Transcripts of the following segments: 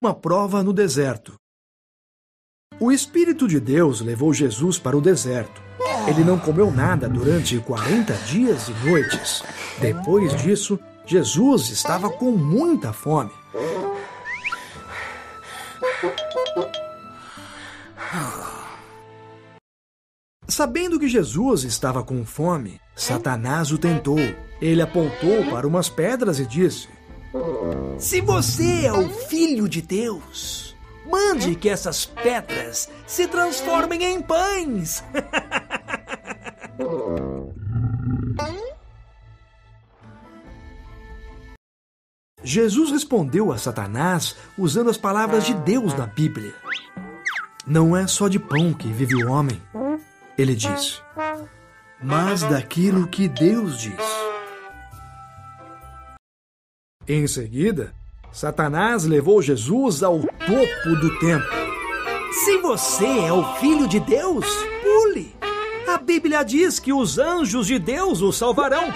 uma prova no deserto. O Espírito de Deus levou Jesus para o deserto. Ele não comeu nada durante 40 dias e noites. Depois disso, Jesus estava com muita fome. Sabendo que Jesus estava com fome, Satanás o tentou. Ele apontou para umas pedras e disse: "Se você é o Filho de Deus, mande que essas pedras se transformem em pães." Jesus respondeu a Satanás usando as palavras de Deus na Bíblia. "Não é só de pão que vive o homem," ele disse, "mas daquilo que Deus diz." Em seguida, Satanás levou Jesus ao topo do templo. "Se você é o Filho de Deus, pule! A Bíblia diz que os anjos de Deus o salvarão."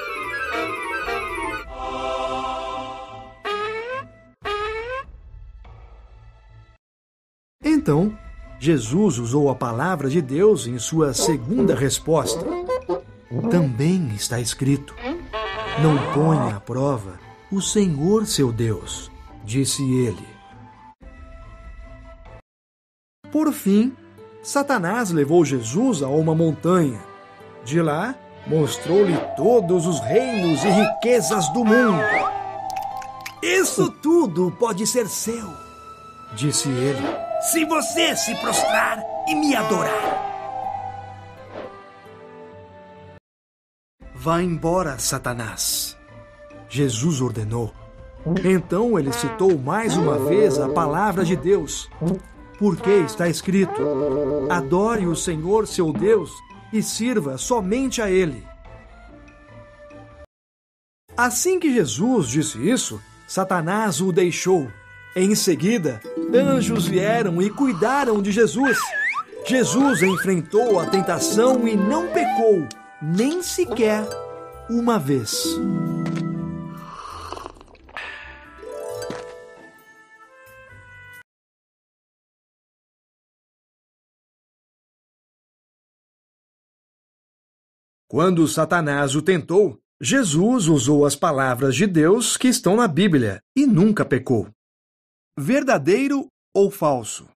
Então, Jesus usou a palavra de Deus em sua segunda resposta. "Também está escrito: não ponha à prova o Senhor seu Deus", disse ele. Por fim, Satanás levou Jesus a uma montanha. De lá, mostrou-lhe todos os reinos e riquezas do mundo. "Isso tudo pode ser seu", disse ele, "se você se prostrar e me adorar." "Vá embora, Satanás", Jesus ordenou. Então ele citou mais uma vez a palavra de Deus. Porque está escrito: adore o Senhor seu Deus e sirva somente a Ele. Assim que Jesus disse isso, Satanás o deixou. Em seguida, anjos vieram e cuidaram de Jesus. Jesus enfrentou a tentação e não pecou, nem sequer uma vez. Quando Satanás o tentou, Jesus usou as palavras de Deus que estão na Bíblia e nunca pecou. Verdadeiro ou falso?